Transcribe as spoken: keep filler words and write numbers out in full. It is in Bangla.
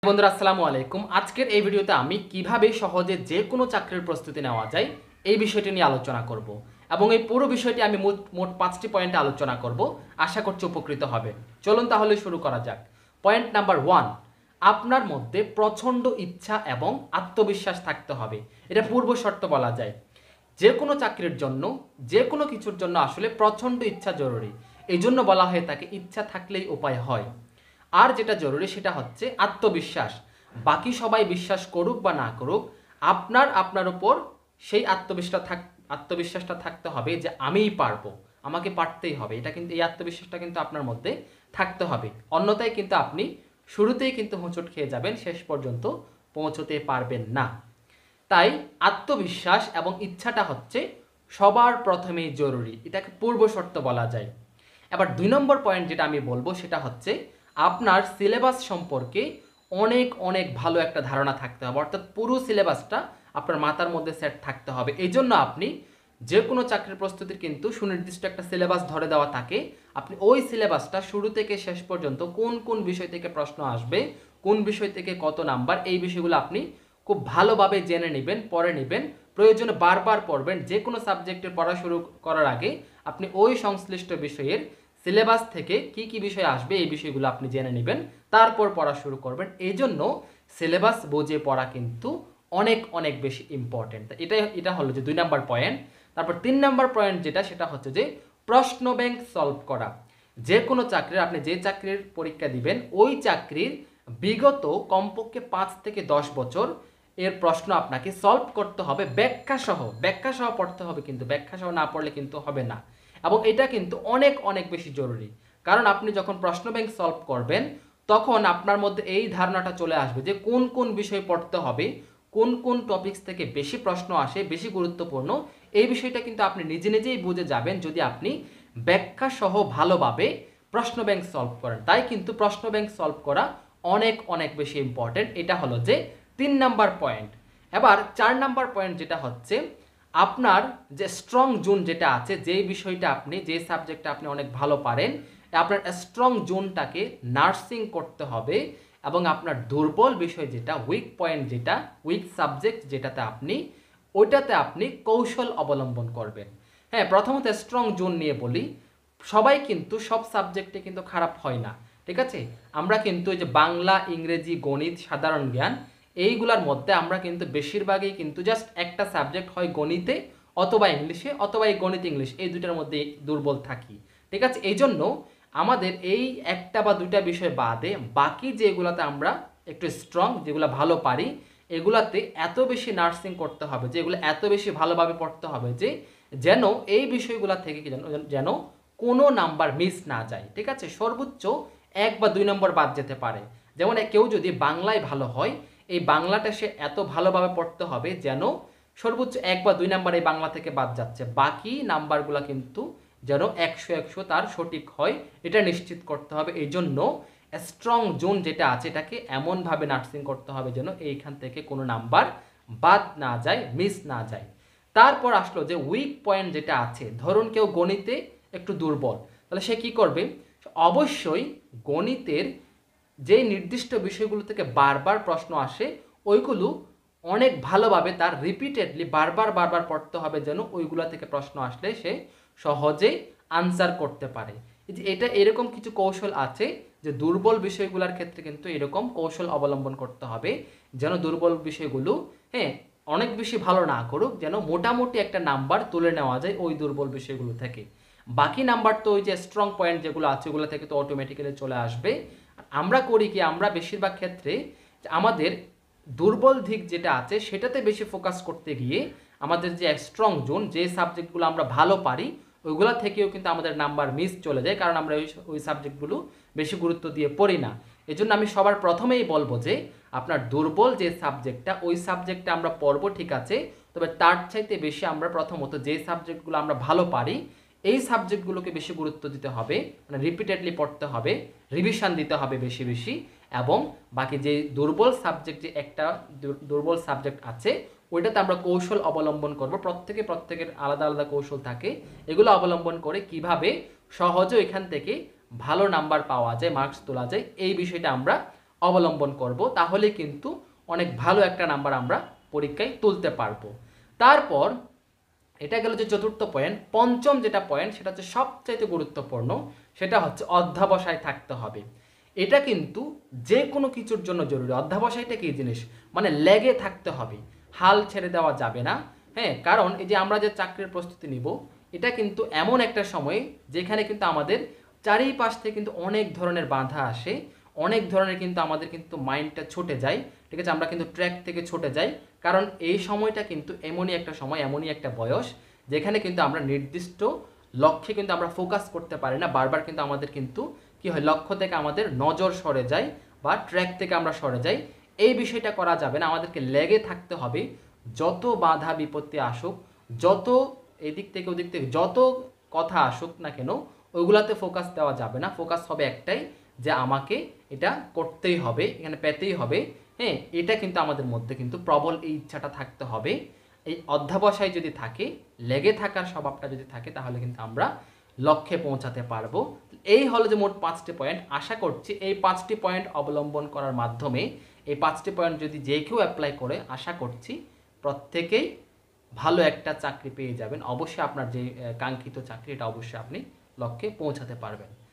বন্ধুরা আসসালামু আলাইকুম। আজকের এই ভিডিওতে আমি কিভাবে সহজে যে কোনো চাকরির প্রস্তুতি নেওয়া যায় এই বিষয়টি নিয়ে আলোচনা করব এবং এই পুরো বিষয়টি আমি মোট মোট পাঁচটি পয়েন্টে আলোচনা করব। আশা করছি উপকৃত হবে। চলুন তাহলে শুরু করা যাক। পয়েন্ট নাম্বার ওয়ান, আপনার মধ্যে প্রচণ্ড ইচ্ছা এবং আত্মবিশ্বাস থাকতে হবে। এটা পূর্ব শর্ত বলা যায়। যে কোনো চাকরির জন্য, যে কোনো কিছুর জন্য আসলে প্রচণ্ড ইচ্ছা জরুরি। এই জন্য বলা হয়ে থাকে ইচ্ছা থাকলেই উপায় হয়। আর যেটা জরুরি সেটা হচ্ছে আত্মবিশ্বাস। বাকি সবাই বিশ্বাস করুক বা না করুক, আপনার আপনার উপর সেই আত্মবিশ্বাস থাক আত্মবিশ্বাসটা থাকতে হবে যে আমিই পারবো, আমাকে পারতেই হবে। এটা কিন্তু এই আত্মবিশ্বাসটা কিন্তু আপনার মধ্যে থাকতে হবে। অন্যথায় কিন্তু আপনি শুরুতেই কিন্তু হোঁচট খেয়ে যাবেন, শেষ পর্যন্ত পৌঁছতে পারবেন না। তাই আত্মবিশ্বাস এবং ইচ্ছাটা হচ্ছে সবার প্রথমেই জরুরি। এটাকে পূর্ব শর্ত বলা যায়। এবার দুই নম্বর পয়েন্ট যেটা আমি বলবো সেটা হচ্ছে আপনার সিলেবাস সম্পর্কে অনেক অনেক ভালো একটা ধারণা থাকতে হবে। অর্থাৎ পুরো সিলেবাসটা আপনার মাথার মধ্যে সেট থাকতে হবে। এই জন্য আপনি যে কোনো চাকরির প্রস্তুতির কিন্তু সুনির্দিষ্ট একটা সিলেবাস ধরে দেওয়া থাকে। আপনি ওই সিলেবাসটা শুরু থেকে শেষ পর্যন্ত কোন কোন বিষয় থেকে প্রশ্ন আসবে, কোন বিষয় থেকে কত নাম্বার, এই বিষয়গুলো আপনি খুব ভালোভাবে জেনে নেবেন, পড়ে নেবেন। প্রয়োজনে বারবার পড়বেন। যে কোনো সাবজেক্টের পড়া শুরু করার আগে আপনি ওই সংশ্লিষ্ট বিষয়ের সিলেবাস থেকে কি কি বিষয় আসবে এই বিষয়গুলো আপনি জেনে নেবেন, তারপর পড়া শুরু করবেন। এই জন্য সিলেবাস বুঝে পড়া কিন্তু অনেক অনেক বেশি ইম্পর্টেন্ট। এটা এটা হলো যে দুই নাম্বার পয়েন্ট। তারপর তিন নাম্বার পয়েন্ট যেটা সেটা হচ্ছে যে প্রশ্ন ব্যাংক সলভ করা। যে কোনো চাকরির, আপনি যে চাকরির পরীক্ষা দিবেন ওই চাকরির বিগত কমপক্ষে পাঁচ থেকে দশ বছর এর প্রশ্ন আপনাকে সলভ করতে হবে ব্যাখ্যা সহ। ব্যাখ্যা সহ পড়তে হবে, কিন্তু ব্যাখ্যা সহ না পড়লে কিন্তু হবে না। এবং এটা কিন্তু অনেক অনেক বেশি জরুরি, কারণ আপনি যখন প্রশ্ন ব্যাংক সলভ করবেন তখন আপনার মধ্যে এই ধারণাটা চলে আসবে যে কোন কোন বিষয় পড়তে হবে, কোন কোন টপিকস থেকে বেশি প্রশ্ন আসে, বেশি গুরুত্বপূর্ণ। এই বিষয়টা কিন্তু আপনি নিজে নিজেই বুঝে যাবেন যদি আপনি ব্যাখ্যা সহ ভালোভাবে প্রশ্ন ব্যাংক সলভ করেন। তাই কিন্তু প্রশ্ন ব্যাংক সলভ করা অনেক অনেক বেশি ইম্পর্টেন্ট। এটা হলো যে তিন নাম্বার পয়েন্ট। এবার চার নাম্বার পয়েন্ট যেটা হচ্ছে আপনার যে স্ট্রং জোন যেটা আছে, যেই বিষয়টা আপনি, যে সাবজেক্টটা আপনি অনেক ভালো পারেন, আপনার স্ট্রং জোনটাকে নার্সিং করতে হবে। এবং আপনার দুর্বল বিষয় যেটা, উইক পয়েন্ট যেটা, উইক সাবজেক্ট যেটাতে আপনি, ওইটাতে আপনি কৌশল অবলম্বন করবেন। হ্যাঁ, প্রথমত স্ট্রং জোন নিয়ে বলি। সবাই কিন্তু সব সাবজেক্টে কিন্তু খারাপ হয় না, ঠিক আছে? আমরা কিন্তু এই যে বাংলা, ইংরেজি, গণিত, সাধারণ জ্ঞান, এইগুলোর মধ্যে আমরা কিন্তু বেশিরভাগই কিন্তু জাস্ট একটা সাবজেক্ট হয় গণিতে অথবা ইংলিশে, অথবা এই গণিত ইংলিশ এই দুটার মধ্যে দুর্বল থাকি, ঠিক আছে? এই জন্য আমাদের এই একটা বা দুইটা বিষয় বাদে বাকি যেগুলোতে আমরা একটু স্ট্রং, যেগুলো ভালো পারি, এগুলাতে এত বেশি নার্সিং করতে হবে, যে এগুলো এত বেশি ভালোভাবে পড়তে হবে যে যেন এই বিষয়গুলো থেকে কি যেন যেন কোনো নাম্বার মিস না যায়, ঠিক আছে? সর্বোচ্চ এক বা দুই নম্বর বাদ যেতে পারে। যেমন কেউ যদি বাংলায় ভালো হয়, এই বাংলাটা সে এত ভালোভাবে পড়তে হবে যেন সর্বোচ্চ এক বা দুই নাম্বার এই বাংলা থেকে বাদ যাচ্ছে, বাকি নাম্বারগুলো কিন্তু যেন একশো একশো তার সঠিক হয়, এটা নিশ্চিত করতে হবে। এই জন্য স্ট্রং জোন যেটা আছে এটাকে এমনভাবে নার্সিং করতে হবে যেন এইখান থেকে কোনো নাম্বার বাদ না যায়, মিস না যায়। তারপর আসলো যে উইক পয়েন্ট যেটা আছে। ধরুন কেউ গণিতে একটু দুর্বল, তাহলে সে কি করবে? অবশ্যই গণিতের যে নির্দিষ্ট বিষয়গুলো থেকে বারবার প্রশ্ন আসে ওইগুলো অনেক ভালোভাবে তার রিপিটেডলি বারবার বারবার পড়তে হবে যেন ওইগুলো থেকে প্রশ্ন আসলে সে সহজেই আনসার করতে পারে। যে এটা এরকম কিছু কৌশল আছে যে দুর্বল বিষয়গুলোর ক্ষেত্রে কিন্তু এরকম কৌশল অবলম্বন করতে হবে যেন দুর্বল বিষয়গুলো, হ্যাঁ, অনেক বেশি ভালো না করুক, যেন মোটামুটি একটা নাম্বার তুলে নেওয়া যায় ওই দুর্বল বিষয়গুলো থেকে। বাকি নাম্বার তো ওই যে স্ট্রং পয়েন্ট যেগুলো আছে ওগুলো থেকে তো অটোমেটিক্যালি চলে আসবে। আমরা করি কি, আমরা বেশিরভাগ ক্ষেত্রে আমাদের দুর্বল দিক যেটা আছে সেটাতে বেশি ফোকাস করতে গিয়ে আমাদের যে স্ট্রং জোন, যে সাবজেক্টগুলো আমরা ভালো পারি ওইগুলো থেকেও কিন্তু আমাদের নাম্বার মিস চলে যায়, কারণ আমরা ওই ওই সাবজেক্টগুলো বেশি গুরুত্ব দিয়ে পড়ি না। এই জন্য আমি সবার প্রথমেই বলবো যে আপনার দুর্বল যে সাবজেক্টটা, ওই সাবজেক্টটা আমরা পড়বো ঠিক আছে, তবে তার চাইতে বেশি আমরা প্রথমত যে সাবজেক্টগুলো আমরা ভালো পারি এই সাবজেক্টগুলোকে বেশি গুরুত্ব দিতে হবে, মানে রিপিটেডলি পড়তে হবে, রিভিশন দিতে হবে বেশি বেশি। এবং বাকি যে দুর্বল সাবজেক্ট, যে একটা দুর্বল সাবজেক্ট আছে ওইটাতে আমরা কৌশল অবলম্বন করব। প্রত্যেকে প্রত্যেকের আলাদা আলাদা কৌশল থাকে, এগুলো অবলম্বন করে কিভাবে সহজে এখান থেকে ভালো নাম্বার পাওয়া যায়, মার্কস তোলা যায়, এই বিষয়টা আমরা অবলম্বন করব, তাহলে কিন্তু অনেক ভালো একটা নাম্বার আমরা পরীক্ষায় তুলতে পারবো। তারপর এটা গেল যে চতুর্থ পয়েন্ট। পঞ্চম যেটা পয়েন্ট সেটা হচ্ছে সবচাইতে গুরুত্বপূর্ণ, সেটা হচ্ছে অধ্যাবসায় থাকতে হবে। এটা কিন্তু যে কোনো কিছুর জন্য জরুরি। অধ্যাবসায়টা কী জিনিস, মানে লেগে থাকতে হবে, হাল ছেড়ে দেওয়া যাবে না। হ্যাঁ, কারণ এই যে আমরা যে চাকরির প্রস্তুতি নিব, এটা কিন্তু এমন একটা সময় যেখানে কিন্তু আমাদের চারিপাশ থেকে কিন্তু অনেক ধরনের বাধা আসে, অনেক ধরনের কিন্তু আমাদের কিন্তু মাইন্ডটা ছুটে যায়, ঠিক আছে, আমরা কিন্তু ট্র্যাক থেকে ছুটে যাই। কারণ এই সময়টা কিন্তু এমনই একটা সময়, এমনই একটা বয়স যেখানে কিন্তু আমরা নির্দিষ্ট লক্ষ্যে কিন্তু আমরা ফোকাস করতে পারি না। বারবার কিন্তু আমাদের কিন্তু কি হয়, লক্ষ্য থেকে আমাদের নজর সরে যায় বা ট্র্যাক থেকে আমরা সরে যাই। এই বিষয়টা করা যাবে না, আমাদেরকে লেগে থাকতে হবে। যত বাধা বিপত্তি আসুক, যত এদিক থেকে ওদিক থেকে যত কথা আসুক না কেন, ওইগুলাতে ফোকাস দেওয়া যাবে না। ফোকাস হবে একটাই, যে আমাকে এটা করতেই হবে, এখানে পেতেই হবে। হ্যাঁ, এটা কিন্তু আমাদের মধ্যে কিন্তু প্রবল এই ইচ্ছাটা থাকতে হবে। এই অধ্যাবসায় যদি থাকে, লেগে থাকার স্বভাবটা যদি থাকে, তাহলে কিন্তু আমরা লক্ষ্যে পৌঁছাতে পারবো। এই হলো যে মোট পাঁচটি পয়েন্ট। আশা করছি এই পাঁচটি পয়েন্ট অবলম্বন করার মাধ্যমে, এই পাঁচটি পয়েন্ট যদি যে কেউ অ্যাপ্লাই করে, আশা করছি প্রত্যেকেই ভালো একটা চাকরি পেয়ে যাবেন। অবশ্যই আপনার যে কাঙ্ক্ষিত চাকরি, এটা অবশ্যই আপনি লক্ষ্যে পৌঁছাতে পারবেন।